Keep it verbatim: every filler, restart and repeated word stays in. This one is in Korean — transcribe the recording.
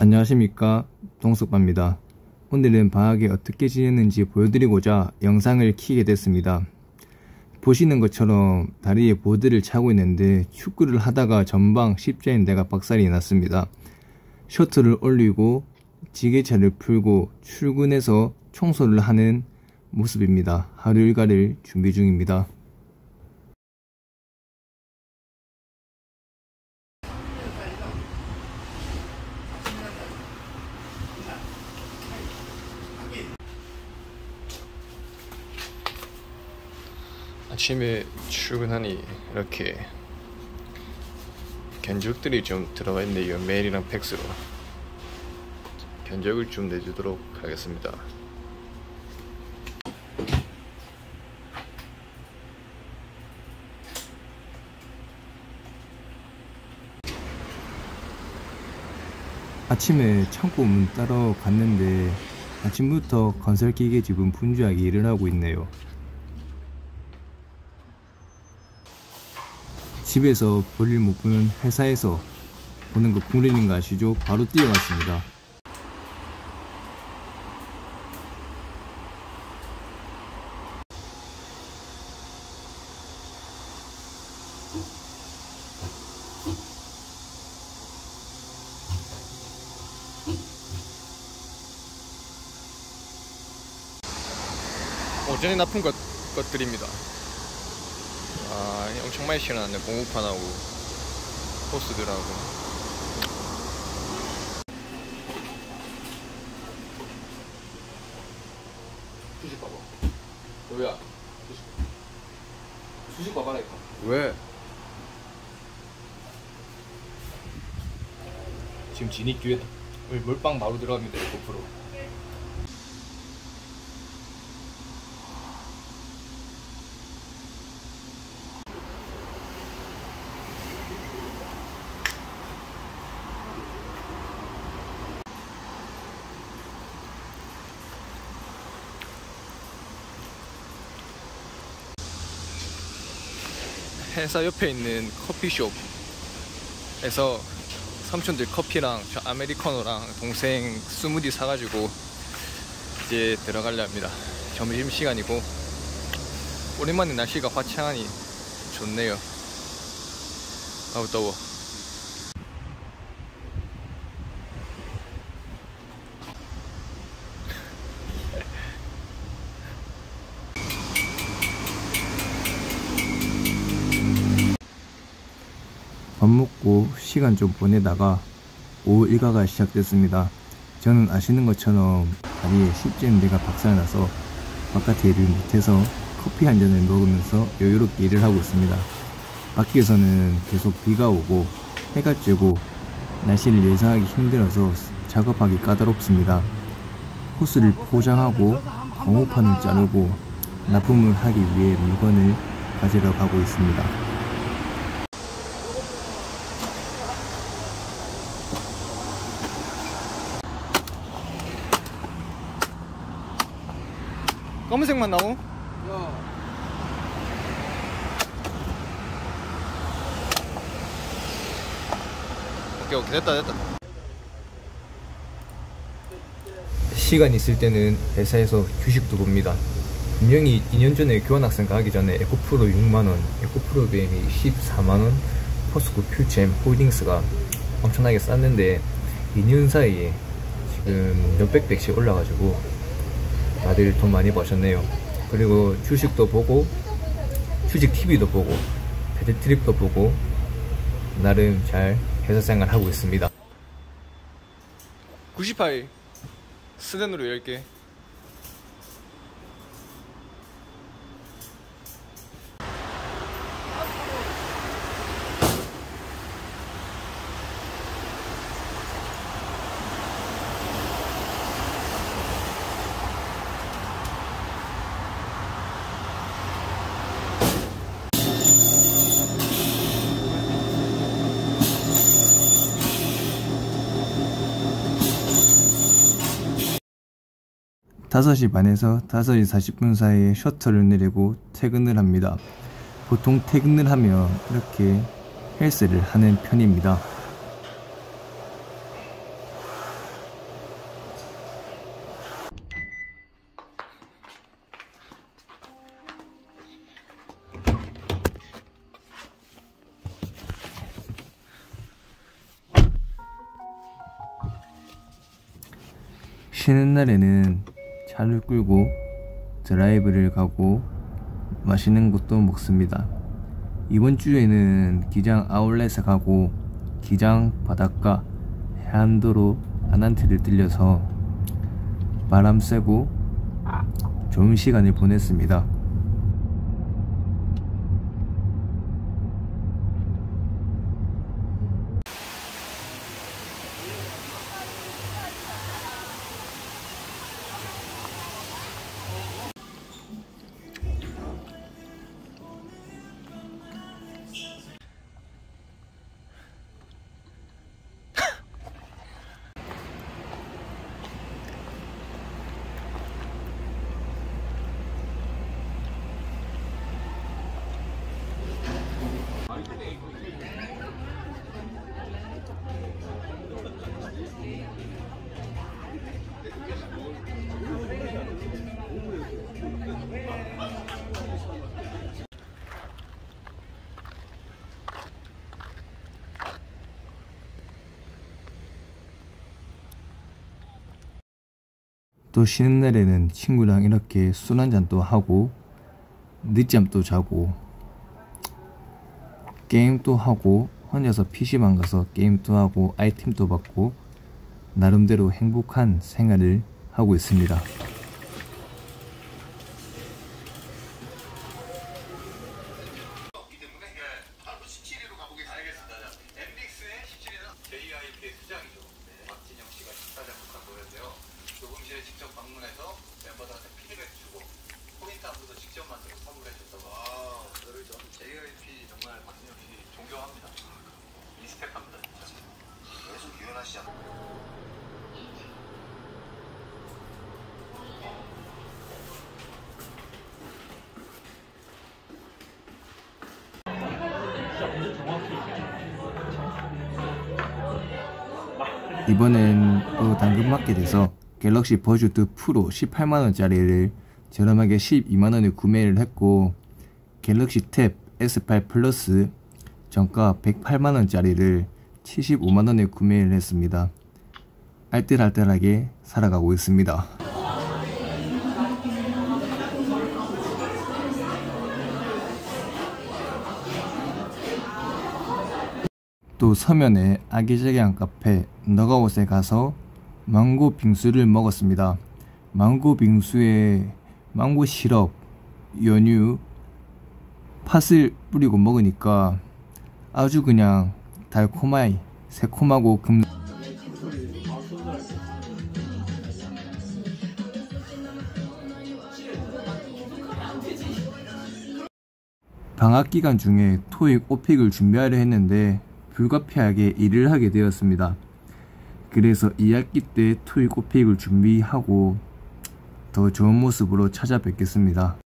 안녕하십니까, 동석바입니다. 오늘은 방학에 어떻게 지냈는지 보여드리고자 영상을 켜게 됐습니다. 보시는 것처럼 다리에 보드를 차고 있는데 축구를 하다가 전방 십자인대가 박살이 났습니다. 셔틀을 올리고 지게차를 풀고 출근해서 청소를 하는 모습입니다. 하루 일과를 준비 중입니다. 아침에 출근하니 이렇게 견적들이 좀 들어가 있네요. 메일이랑 팩스로 견적을 좀 내주도록 하겠습니다. 아침에 창고 문 따러 갔는데 아침부터 건설기계직은 분주하게 일을 하고 있네요. 집에서 볼일 못 보는 회사에서 보는 거 국룰인 거 아시죠? 바로 뛰어갔습니다. 오전에 납품 것, 것들입니다. 아, 엄청 많이 실어놨네. 공구판하고 호스들하고. 수직 봐봐. 뭐야? 수직. 수직 봐봐라니까. 왜? 지금 진입 기회다. 우리 몰빵 바로 들어갑니다. 고프로. 회사 옆에 있는 커피숍에서 삼촌들 커피랑 저 아메리카노랑 동생 스무디 사가지고 이제 들어가려 합니다. 점심시간이고 오랜만에 날씨가 화창하니 좋네요. 아우 더워. 밥 먹고 시간 좀 보내다가 오후 일과가 시작됐습니다. 저는 아시는 것처럼 다리에 십자인대가 박살나서 바깥에 일을 못해서 커피 한 잔을 먹으면서 여유롭게 일을 하고 있습니다. 밖에서는 계속 비가 오고 해가 쬐고 날씨를 예상하기 힘들어서 작업하기 까다롭습니다. 호스를 포장하고 광호판을 자르고 납품을 하기 위해 물건을 가지러 가고 있습니다. 검은색만 나오? 야. 오케이 오케이 됐다 됐다. 시간 있을 때는 회사에서 휴식도 봅니다. 분명히 이 년 전에 교환학생 가기 전에 에코프로 육만 원, 에코프로 비엠이 십사만 원, 포스코 퓨챔 홀딩스가 엄청나게 쌌는데 이 년 사이에 지금 몇백 백씩 올라가지고 다들 돈 많이 버셨네요. 그리고 주식도 보고 주식 티비도 보고 배드트립도 보고 나름 잘 회사생활 하고 있습니다. 구십팔 스댄으로 열 개. 다섯 시 반에서 다섯 시 사십 분 사이에 셔틀을 내리고 퇴근을 합니다. 보통 퇴근을 하면 이렇게 헬스를 하는 편입니다. 쉬는 날에는 차를 끌고 드라이브를 가고 맛있는 것도 먹습니다. 이번 주에는 기장 아울렛에 가고 기장 바닷가 해안도로 아난티를 들려서 바람 쐬고 좋은 시간을 보냈습니다. 또 쉬는 날에는 친구랑 이렇게 술 한잔도 하고 늦잠도 자고 게임도 하고 혼자서 피시방 가서 게임도 하고 아이템도 받고 나름대로 행복한 생활을 하고 있습니다. 직접 방문해서 멤버들한테 피드백 주고 포인트 안무도 직접 만들어 선물해 줬다고. 아, 저를 전 제이와이피 정말 박진영 씨 존경합니다. 리스펙합니다. 진짜. 계속 유연하시잖아. 이번엔 또 당근마켓에서 갤럭시 버즈 투 프로 십팔만 원짜리를 저렴하게 십이만 원에 구매를 했고, 갤럭시 탭 에스 팔 플러스 정가 백팔만 원짜리를 칠십오만 원에 구매를 했습니다. 알뜰알뜰하게 살아가고 있습니다. 또 서면에 아기자기한 카페 너가웃에 가서 망고 빙수를 먹었습니다. 망고 빙수에 망고 시럽, 연유, 팥을 뿌리고 먹으니까 아주 그냥 달콤하이 새콤하고 금 방학기간 중에 토익 오픽을 준비하려 했는데 불가피하게 일을 하게 되었습니다. 그래서 이 학기 때 토익 오픽을 준비하고 더 좋은 모습으로 찾아뵙겠습니다.